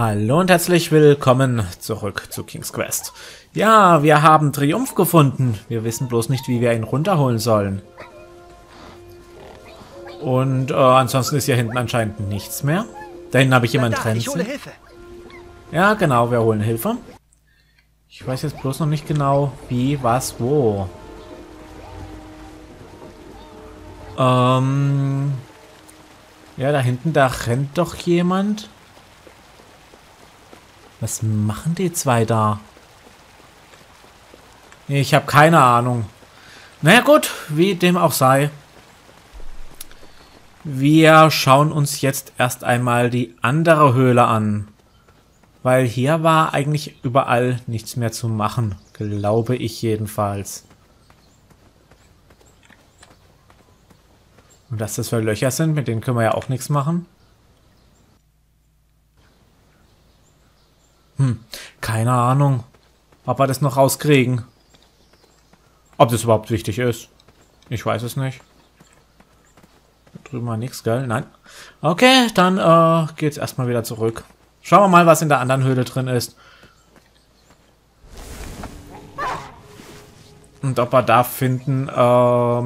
Hallo und herzlich willkommen zurück zu King's Quest. Ja, wir haben Triumph gefunden. Wir wissen bloß nicht, wie wir ihn runterholen sollen. Und ansonsten ist hier hinten anscheinend nichts mehr. Da hinten habe ich jemanden trennen sehen. Ja, genau, wir holen Hilfe. Ich weiß jetzt bloß noch nicht genau, wie, was, wo. Ja, da hinten, da rennt doch jemand. Was machen die zwei da? Ich habe keine Ahnung. Naja gut, wie dem auch sei. Wir schauen uns jetzt erst einmal die andere Höhle an. Weil hier war eigentlich überall nichts mehr zu machen. Glaube ich jedenfalls. Und dass das für Löcher sind, mit denen können wir ja auch nichts machen. Keine Ahnung, ob wir das noch rauskriegen. Ob das überhaupt wichtig ist. Ich weiß es nicht. Da drüben war nichts, gell? Nein. Okay, dann geht's erstmal wieder zurück. Schauen wir mal, was in der anderen Höhle drin ist. Und ob wir da finden, ja,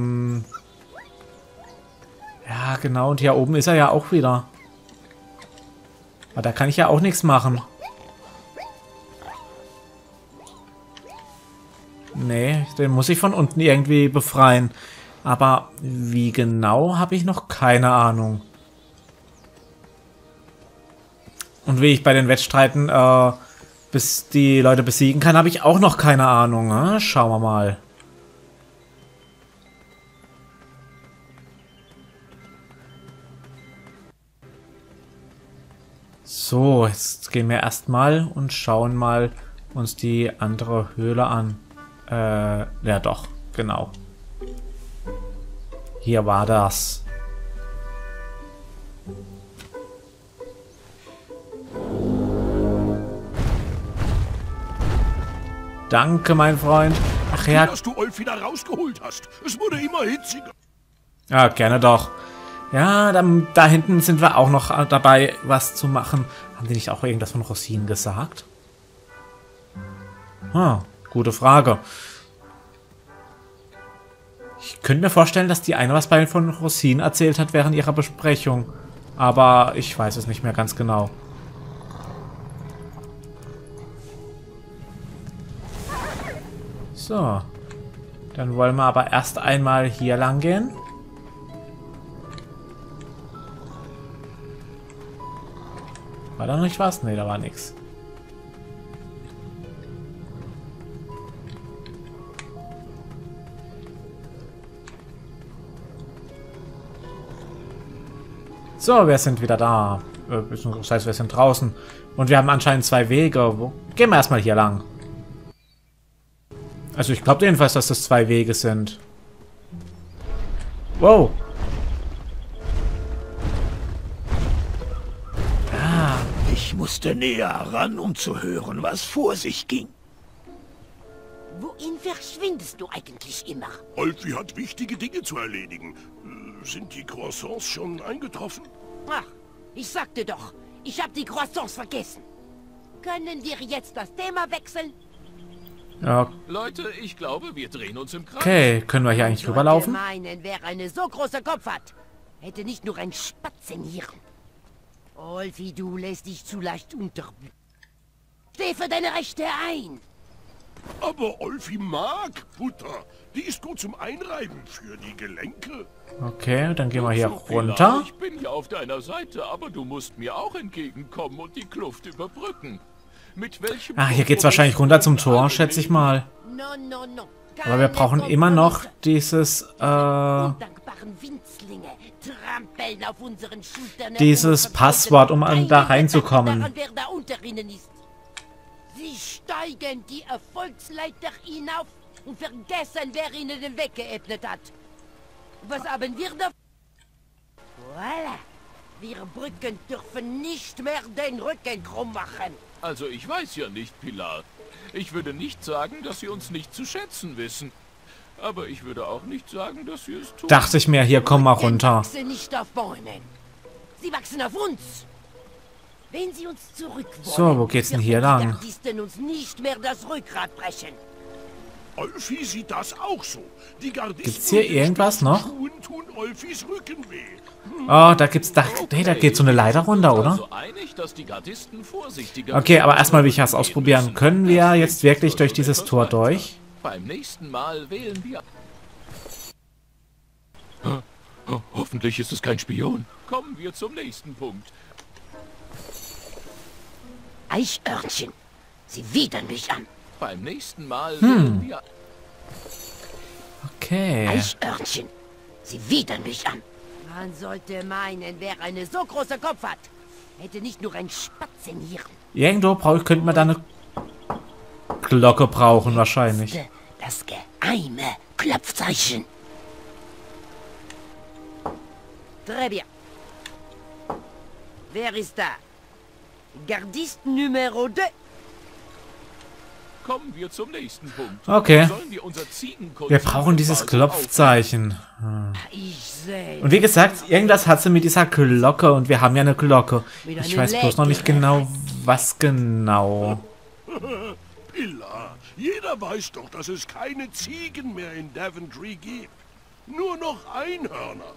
genau, und hier oben ist er ja auch wieder. Aber da kann ich ja auch nichts machen. Nee, den muss ich von unten irgendwie befreien. Aber wie genau, habe ich noch keine Ahnung. Und wie ich bei den Wettstreiten bis die Leute besiegen kann, habe ich auch noch keine Ahnung. Ne? Schauen wir mal. So, jetzt gehen wir erstmal und schauen mal uns die andere Höhle an. Ja doch, genau. Hier war das. Danke, mein Freund. Ach ja. Dass du Olf wieder rausgeholt hast. Es wurde immer hitziger. Ja, gerne doch. Ja, da hinten sind wir auch noch dabei, was zu machen. Haben die nicht auch irgendwas von Rosinen gesagt? Gute Frage. Ich könnte mir vorstellen, dass die eine was von Rosinen erzählt hat während ihrer Besprechung. Aber ich weiß es nicht mehr ganz genau. So. Dann wollen wir aber erst einmal hier lang gehen. War da noch nicht was? Ne, da war nichts. So, wir sind wieder da. Das heißt, wir sind draußen. Und wir haben anscheinend zwei Wege. Gehen wir erstmal hier lang. Also ich glaube jedenfalls, dass das zwei Wege sind. Wow. Ich musste näher ran, um zu hören, was vor sich ging. Wohin verschwindest du eigentlich immer? Olfi hat wichtige Dinge zu erledigen. Sind die Croissants schon eingetroffen? Ach, ich sagte doch, ich habe die Croissants vergessen. Können wir jetzt das Thema wechseln? Ja. Leute, ich glaube, wir drehen uns im Kreis. Okay, können wir hier eigentlich rüberlaufen? Meinen, wer eine so große Kopf hat, hätte nicht nur ein Spatzenhirn. Olfi, du lässt dich zu leicht unterbuchen. Steh für deine Rechte ein! Aber Olfi mag Butter. Die ist gut zum Einreiben für die Gelenke. Okay, dann gehen wir hier So, runter. Pilar, ich bin ja auf deiner Seite, aber du musst mir auch entgegenkommen und die Kluft überbrücken. Mit welchem Hier geht's wahrscheinlich runter zum Tor, schätze ich mal. No, no, no. Aber wir brauchen immer noch dieses, Undankbaren Winzlinge trampeln auf unseren Schultern. dieses Passwort, um da reinzukommen. Daran, wer da unter ihnen ist. Sie steigen die Erfolgsleiter hinauf und vergessen, wer ihnen den Weg geebnet hat. Was haben wir da? Voilà. Wir Brücken dürfen nicht mehr den Rücken krumm machen. Also ich weiß ja nicht, Pilar. Ich würde nicht sagen, dass sie uns nicht zu schätzen wissen. Aber ich würde auch nicht sagen, dass sie es tun. Dachte ich mir, hier komm mal runter. Sie wachsen nicht auf Bäumen. Sie wachsen auf uns. Wenn sie uns zurück wollen, So, wo geht's denn hier lang? Die Gardisten uns nicht mehr das Rückgrat brechen. Olfi sieht das auch so. Die Gardisten Gibt's hier und die irgendwas noch? Schuhen tun Olfis Rücken weh. Oh, da gibt's... Hey, da geht so eine Leiter runter, oder? Also einig, dass die Gardisten vorsichtiger Okay, aber erstmal will ich was ausprobieren. Können wir jetzt wirklich durch dieses Tor durch? Beim nächsten Mal wählen wir... Hoffentlich ist es kein Spion. Kommen wir zum nächsten Punkt. Eichhörnchen, sie widern mich an. Beim nächsten Mal wählen wir... Okay. Eichhörnchen, sie widern mich an. Man sollte meinen, wer einen so großen Kopf hat, hätte nicht nur ein Spatzenhirn. Irgendwo könnte man da eine Glocke brauchen, wahrscheinlich. Das geheime Klopfzeichen. Très bien. Wer ist da? Gardiste Numero 2. Kommen wir zum nächsten Punkt. Okay. Sollen wir unser Ziegenkonsum Wir brauchen dieses also Klopfzeichen. Ich sehe. Und wie gesagt, irgendwas hat sie mit dieser Glocke und wir haben ja eine Glocke. Ich weiß bloß noch nicht genau, was genau. Pilla, jeder weiß doch, dass es keine Ziegen mehr in Daventry gibt. Nur noch Einhörner.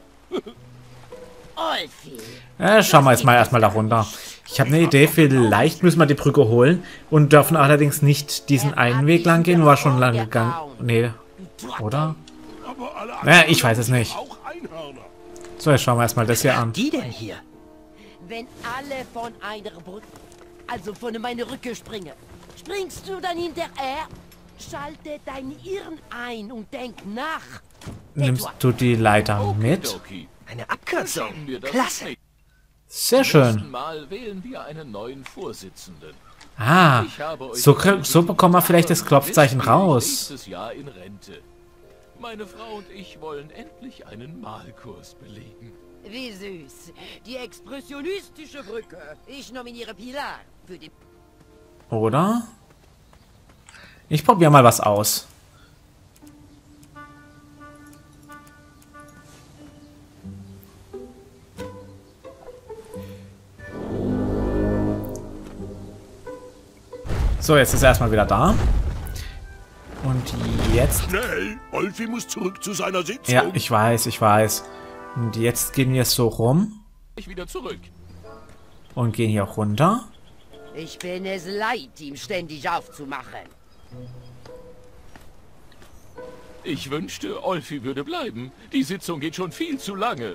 Olfi. Schauen wir jetzt mal erstmal da runter. Ich habe eine Idee, vielleicht müssen wir die Brücke holen und dürfen allerdings nicht diesen einen Weg lang gehen, war schon lang gegangen. Nee, oder? Aber alle Naja, ich weiß es nicht. auch Einhörner. So, jetzt schauen wir erstmal das hier an. Die denn hier? Wenn alle von einer Brücke, also von meiner Rücke springen, springst du dann hinterher? Schalte dein Hirn ein und denk nach. Nimmst du die Leiter mit? Okidoki. Eine Abkürzung. Schauen wir das Klasse. nächste Sehr schön. Mal wählen wir einen neuen Vorsitzenden. Ah, Ich habe euch so bekommen wir vielleicht das Klopfzeichen raus. nächstes Jahr in Rente. Meine Frau und ich wollen endlich einen Malkurs belegen. Wie süß. Die expressionistische Brücke. Ich nominiere Pilar für die... Oder? Ich probiere mal was aus. So, jetzt ist er erstmal wieder da. Und jetzt... Schnell, Olfi muss zurück zu seiner Sitzung. Ja, ich weiß. Und jetzt gehen wir so rum Ich wieder zurück. und gehen hier runter. Ich bin es leid, ihm ständig aufzumachen. Ich wünschte, Olfi würde bleiben. Die Sitzung geht schon viel zu lange.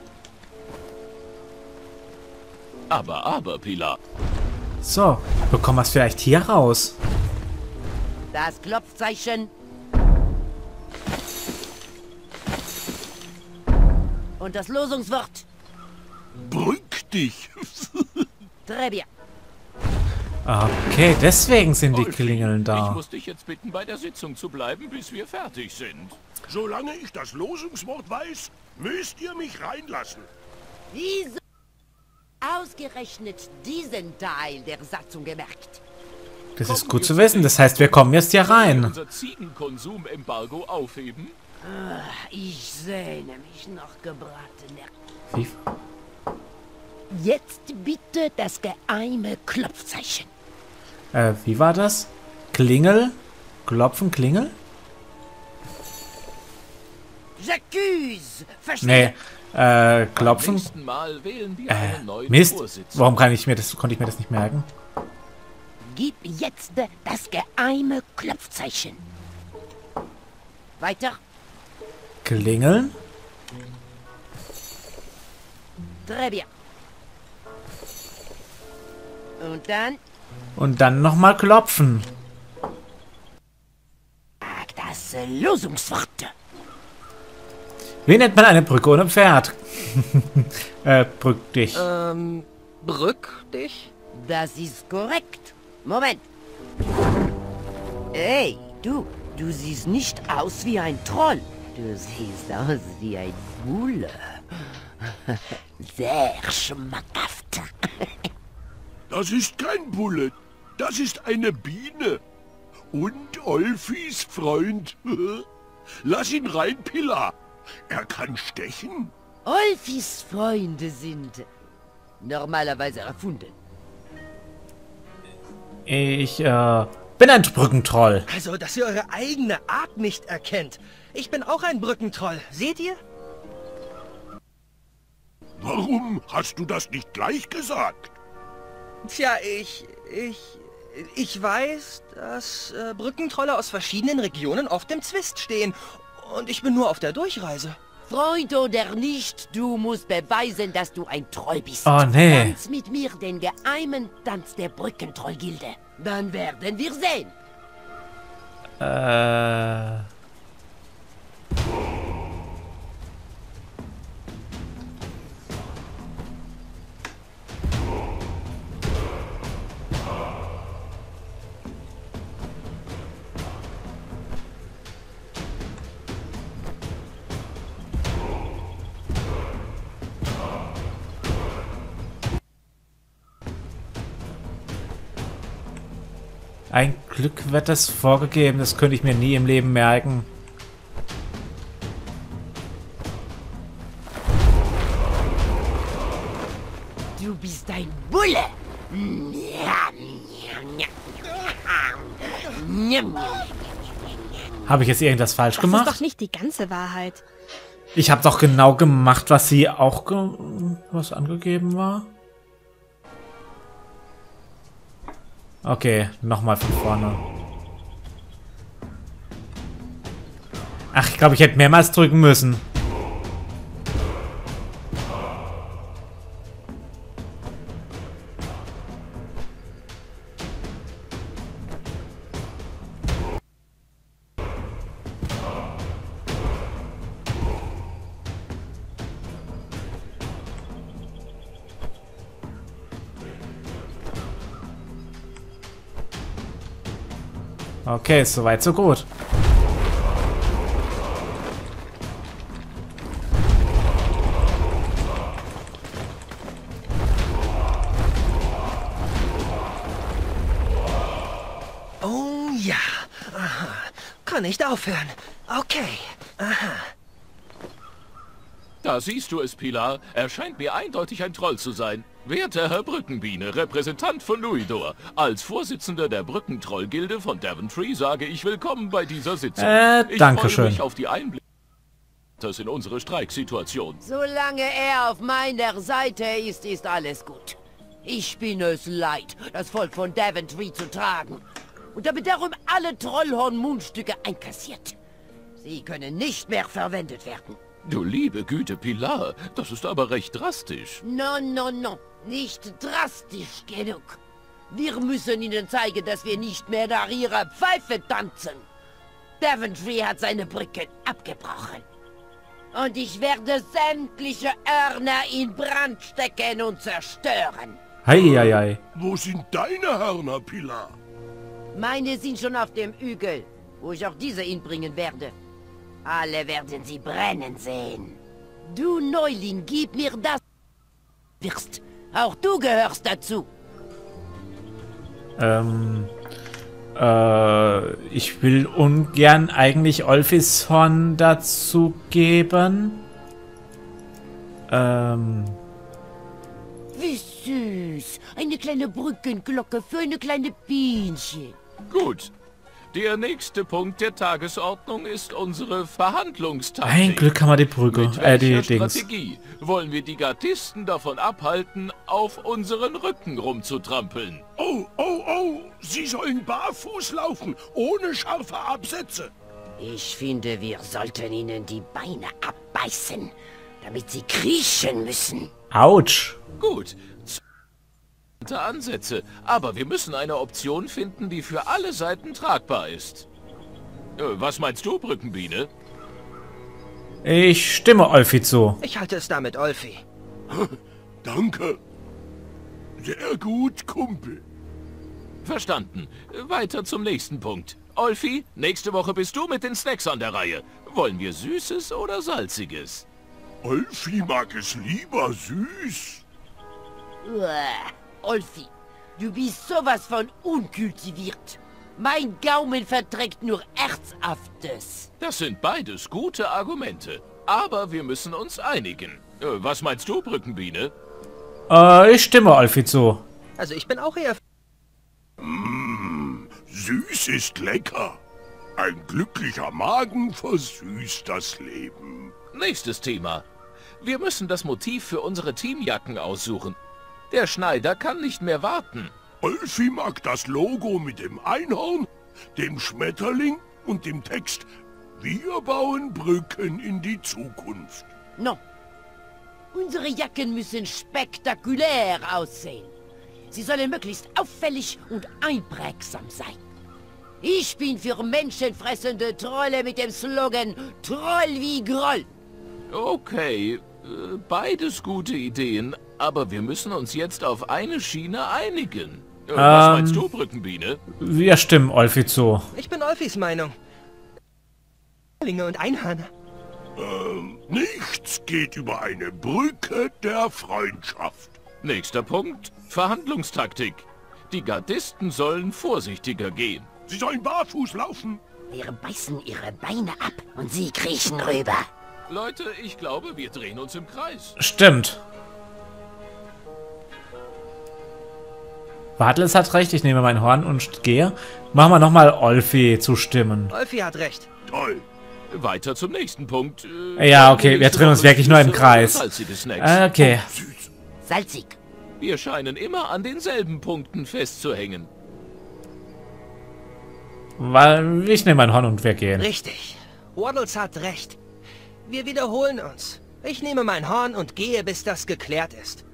Aber, Pilar. So, bekommen wir es vielleicht hier raus? Das Klopfzeichen. Und das Losungswort. Brück dich. Très bien. Okay, deswegen sind die Olfi, Klingeln Ich da. muss dich jetzt bitten, bei der Sitzung zu bleiben, bis wir fertig sind. Solange ich das Losungswort weiß, müsst ihr mich reinlassen. Wieso ausgerechnet diesen Teil der Satzung gemerkt? Das ist gut zu wissen. Das heißt, wir kommen jetzt hier rein. Unser Ziegenkonsum-Embargo aufheben? Ich sehne mich nach gebratener. Wie? Jetzt bitte das geheime Klopfzeichen. Wie war das? Klingel? Klopfen, Klingel? J'accuse! Nee, Verstehe? Beim klopfen. nächsten Mal wählen wir einen neuen Mist. Vorsitzenden. Warum konnte ich mir das nicht merken? Gib jetzt das geheime Klopfzeichen. Weiter. Klingeln? Très bien. Und dann Und dann nochmal klopfen. das Losungswort. Wie nennt man eine Brücke ohne Pferd? Brück dich. Brück dich? Das ist korrekt. Moment. Hey, du siehst nicht aus wie ein Troll. Du siehst aus wie ein Bulle. Sehr schmackhaft. Das ist kein Bulle. Das ist eine Biene. Und Olfis Freund. Lass ihn rein, Pilla. Er kann stechen. Olfis Freunde sind normalerweise erfunden. Ich bin ein Brückentroll. Also, dass ihr eure eigene Art nicht erkennt. Ich bin auch ein Brückentroll. Seht ihr? Warum hast du das nicht gleich gesagt? Tja, ich weiß, dass Brückentrolle aus verschiedenen Regionen oft im Zwist stehen. Und ich bin nur auf der Durchreise. Freund oder nicht, du musst beweisen, dass du ein Troll bist. Oh, nee. Tanz mit mir den geheimen Tanz der Brückentrollgilde. Dann werden wir sehen. Ein Glück wird das vorgegeben, das könnte ich mir nie im Leben merken. Du bist ein Bulle. Habe ich jetzt irgendwas falsch Das ist gemacht? doch nicht die ganze Wahrheit. Ich habe doch genau gemacht, was sie auch was angegeben war. Okay, nochmal von vorne. Ach, ich glaube, ich hätte mehrmals drücken müssen. Okay, soweit so gut. Oh ja. Aha. Kann nicht aufhören. Okay. Aha. Da siehst du es, Pilar. Er scheint mir eindeutig ein Troll zu sein. Werter Herr Brückenbiene, Repräsentant von Louisdor, als Vorsitzender der Brückentrollgilde von Daventry sage ich willkommen bei dieser Sitzung. Danke Ich freue mich schön. auf die Einblicke in unsere Streiksituation. Solange er auf meiner Seite ist, ist alles gut. Ich bin es leid, das Volk von Daventry zu tragen. Und damit darum alle Trollhorn-Mundstücke einkassiert. Sie können nicht mehr verwendet werden. Du liebe Güte, Pilar, das ist aber recht drastisch. No, no, no. Nicht drastisch genug. Wir müssen ihnen zeigen, dass wir nicht mehr nach ihrer Pfeife tanzen. Daventry hat seine Brücken abgebrochen. Und ich werde sämtliche Hörner in Brand stecken und zerstören. Heieiei. Wo sind deine Hörner, Pilar? Meine sind schon auf dem Hügel, wo ich auch diese hinbringen werde. Alle werden sie brennen sehen. Du Neuling, gib mir das. Wirst. Auch du gehörst dazu. Ich will ungern eigentlich Olfishorn dazu geben. Wie süß. Eine kleine Brückenglocke für eine kleine Bienchen. Gut. Der nächste Punkt der Tagesordnung ist unsere Verhandlungstaktik. Ein Glück haben wir die Brücke, Mit welcher die Dings. Strategie wollen wir die Gardisten davon abhalten, auf unseren Rücken rumzutrampeln? Oh, oh, oh, sie sollen barfuß laufen, ohne scharfe Absätze. Ich finde, wir sollten ihnen die Beine abbeißen, damit sie kriechen müssen. Autsch. Gut. Ansätze, aber wir müssen eine Option finden, die für alle Seiten tragbar ist. Was meinst du, Brückenbiene? Ich stimme Olfi zu. Ich halte es damit, Olfi. Danke. Sehr gut, Kumpel. Verstanden. Weiter zum nächsten Punkt. Olfi, nächste Woche bist du mit den Snacks an der Reihe. Wollen wir Süßes oder Salziges? Olfi mag es lieber süß. Uah, Olfi, du bist sowas von unkultiviert. Mein Gaumen verträgt nur Erzhaftes. Das sind beides gute Argumente. Aber wir müssen uns einigen. Was meinst du, Brückenbiene? Ich stimme Olfi zu. Also ich bin auch eher... Süß ist lecker. Ein glücklicher Magen versüßt das Leben. Nächstes Thema. Wir müssen das Motiv für unsere Teamjacken aussuchen. Der Schneider kann nicht mehr warten. Olfi mag das Logo mit dem Einhorn, dem Schmetterling und dem Text Wir bauen Brücken in die Zukunft. No. Unsere Jacken müssen spektakulär aussehen. Sie sollen möglichst auffällig und einprägsam sein. Ich bin für menschenfressende Trolle mit dem Slogan Troll wie Groll. Okay, beides gute Ideen, aber wir müssen uns jetzt auf eine Schiene einigen. Was meinst du, Brückenbiene? Wir stimmen Olfi zu. Ich bin Olfis Meinung. Linge und Einhörner. Nichts geht über eine Brücke der Freundschaft. Nächster Punkt, Verhandlungstaktik. Die Gardisten sollen vorsichtiger gehen. Sie sollen barfuß laufen. Wir beißen ihre Beine ab und sie kriechen rüber. Leute, ich glaube, wir drehen uns im Kreis. Stimmt. Bartels hat recht, ich nehme mein Horn und gehe. Machen wir nochmal Olfi zustimmen. Olfi hat recht. Toll. Weiter zum nächsten Punkt. Ja, okay, wir drehen uns wirklich nur im Kreis. Salzige Snacks. Okay. Süß. Salzig. Wir scheinen immer an denselben Punkten festzuhängen. Weil ich nehme mein Horn und wir gehen. Richtig. Waddles hat recht. Wir wiederholen uns. Ich nehme mein Horn und gehe, bis das geklärt ist.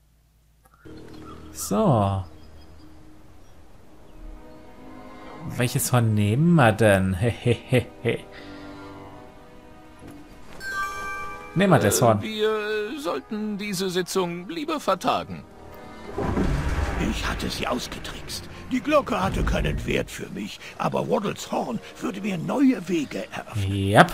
So. Welches Horn nehmen wir denn? Hehehe. Nehmen wir das Horn. Wir sollten diese Sitzung lieber vertagen. Ich hatte sie ausgetrickst. Die Glocke hatte keinen Wert für mich, aber Waddles Horn würde mir neue Wege eröffnen. Yep.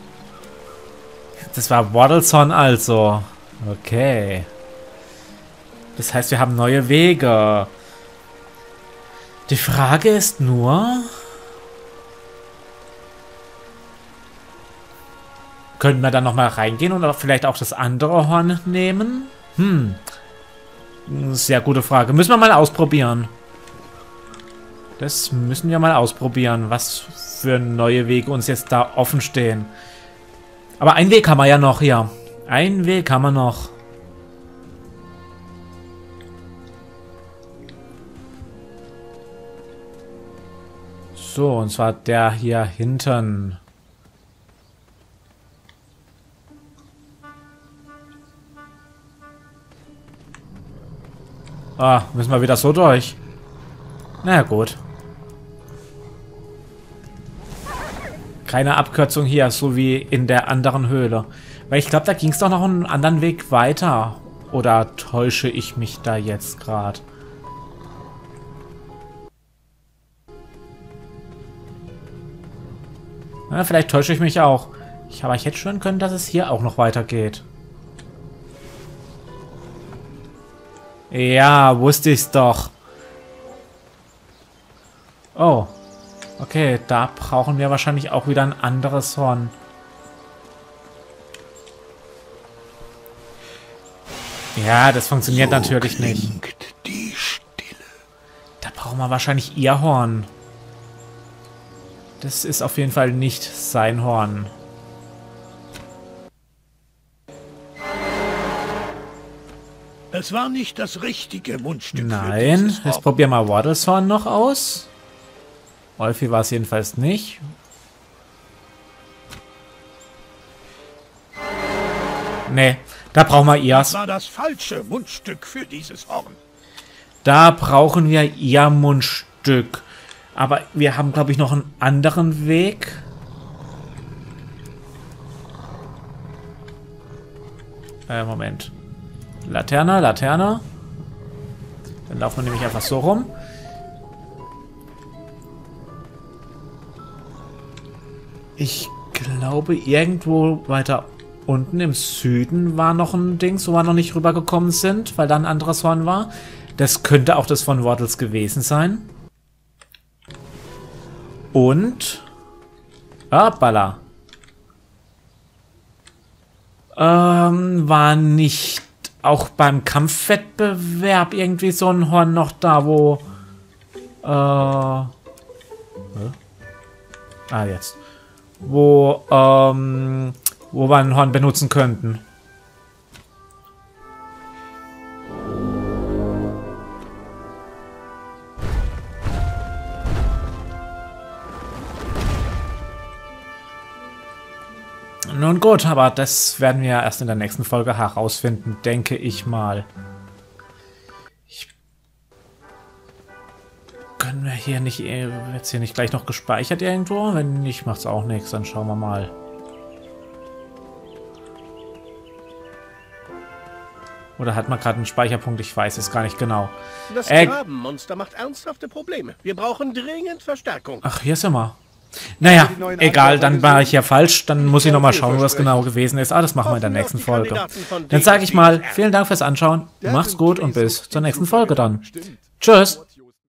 Das war Waddles Horn also. Okay. Das heißt, wir haben neue Wege. Die Frage ist nur... Können wir dann nochmal reingehen und vielleicht auch das andere Horn nehmen? Sehr gute Frage. Müssen wir mal ausprobieren. Das müssen wir mal ausprobieren, was für neue Wege uns jetzt da offen stehen. Aber einen Weg haben wir ja noch hier. Einen Weg haben wir noch. So, und zwar der hier hinten. Ah, müssen wir wieder so durch. Na gut. Keine Abkürzung hier, so wie in der anderen Höhle. Weil ich glaube, da ging es doch noch einen anderen Weg weiter. Oder täusche ich mich da jetzt gerade? Ja, vielleicht täusche ich mich auch. Aber ich hätte schwören können, dass es hier auch noch weitergeht. Ja, wusste ich's doch. Oh. Okay, da brauchen wir wahrscheinlich auch wieder ein anderes Horn. Ja, das funktioniert So natürlich nicht. klingt die Stille. Da brauchen wir wahrscheinlich ihr Horn. Das ist auf jeden Fall nicht sein Horn. Es war nicht das richtige Mundstück Nein, für dieses jetzt Horn. probieren wir Waddles Horn noch aus. Olfi war es jedenfalls nicht. Nee, da brauchen wir ihr. Das war das falsche Mundstück für dieses Horn. Da brauchen wir ihr Mundstück. Aber wir haben, glaube ich, noch einen anderen Weg. Moment. Laterne, Laterne. Dann laufen wir nämlich einfach so rum. Ich glaube, irgendwo weiter unten im Süden war noch ein Dings, wo wir noch nicht rübergekommen sind, weil da ein anderes Horn war. Das könnte auch das von Waddles gewesen sein. Und... Hoppala. War nicht auch beim Kampfwettbewerb irgendwie so ein Horn noch da, wo... Ah, jetzt. Wo wir ein Horn benutzen könnten. Nun gut, aber das werden wir erst in der nächsten Folge herausfinden, denke ich mal. Können wir hier nicht... Jetzt hier nicht gleich noch gespeichert irgendwo? Wenn nicht, macht's auch nichts. Dann schauen wir mal. Oder hat man gerade einen Speicherpunkt? Ich weiß es gar nicht genau. Das Grabenmonster macht ernsthafte Probleme. Wir brauchen dringend Verstärkung. Ach, hier sind wir. Naja, egal, dann war ich ja falsch. Dann muss ich nochmal schauen, was genau gewesen ist. Ah, das machen wir in der nächsten Folge. Dann sage ich mal, vielen Dank fürs Anschauen. Macht's gut und bis zur nächsten Folge dann. Tschüss.